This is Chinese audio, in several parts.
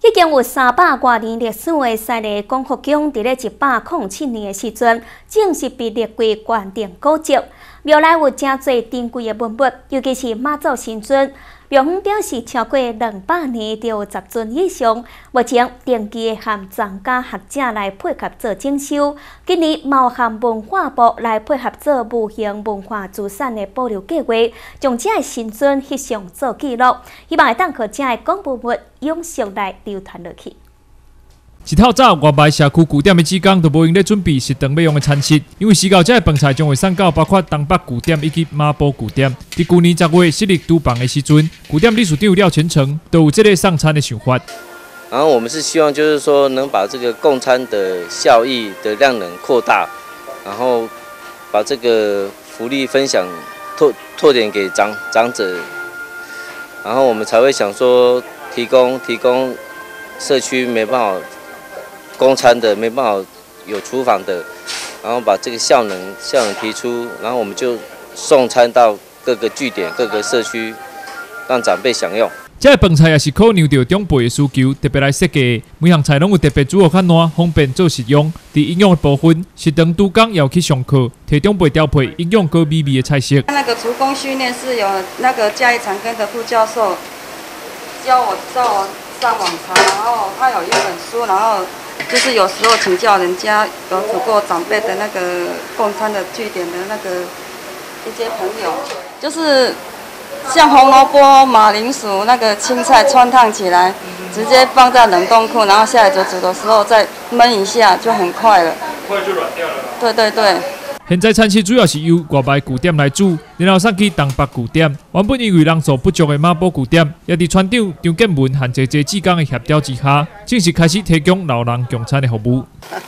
已经有300多年历史的西丽光复宫，伫咧107年的时阵，正式被列为原定古迹。庙内有真侪珍贵的文物，尤其是妈祖神尊。庙方表示，超过200年就有10尊以上。目前定期和专家学者来配合做整修，今年嘛和文化部来配合做无形文化资产的保留计划，将这个神尊翕相做记录，希望会当靠这个古文物永续来流传落去。 一透早，外卖社区据点的职工都无用咧准备食堂要用的餐食，因为时到这个饭菜将会送到包括东北据点以及马埔据点。伫去年10月设立督办的时阵，据点理事长廖全成都有这个送餐的想法。 然后我们是希望就是说能把这个供餐的效益的量能扩大，然后把这个福利分享拓展给长者，然后我们才会想说提供社区没办法供餐的，没办法有厨房的，然后把这个效能提出，然后我们就送餐到各个据点、各个社区，让长辈享用。 这个饭菜也是考量到长辈的需求，特别来设计的。每项菜拢有特别煮好较烂，方便做食用。伫营养的部分，食堂督工也有去上课，替长辈调配营养高美味的菜色。 那个厨工训练是有那个嘉义长庚的副教授教我上网查，然后他有一本书，然后就是有时候请教人家有煮过长辈的那个供餐的据点的那个一些朋友，就是像红萝卜、马铃薯那个青菜穿烫起来，直接放在冷冻库，然后下来煮的时候再焖一下就很快了， 很快就软掉了。 对对对。 现在餐食主要是由外卖据点来煮，然后送去东北据点。原本因为人手不足的马埔据点，也伫村长张建文和侪职工的协调之下，正式开始提供老人共餐的服务。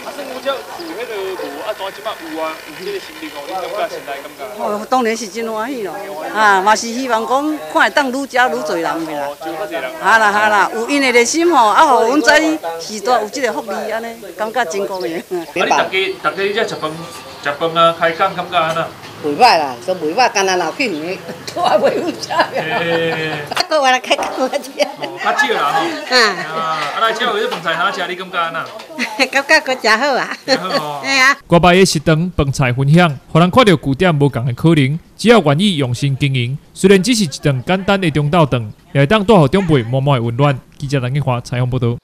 哦，当然是真欢喜咯，嘛是希望讲看会当愈加愈侪人袂啦。哈啦，有因的热心吼，互阮知时代有这个福利安尼，感觉真公平。 大家这食饭啊，开讲感觉安那？ 袂歹啦，都袂歹，干那闹去远，都还袂有食。个话来开讲我吃。 较少啦吼。来这有这饭菜通食，你感觉安那？ 感觉佫真好啊。哎呀。 外卖的食堂饭菜分享，互人看到据点无同的可能，只要愿意用心经营，虽然只是一顿简单的中昼饭，也会当带予长辈满满的温暖。记者陈建华采访报道。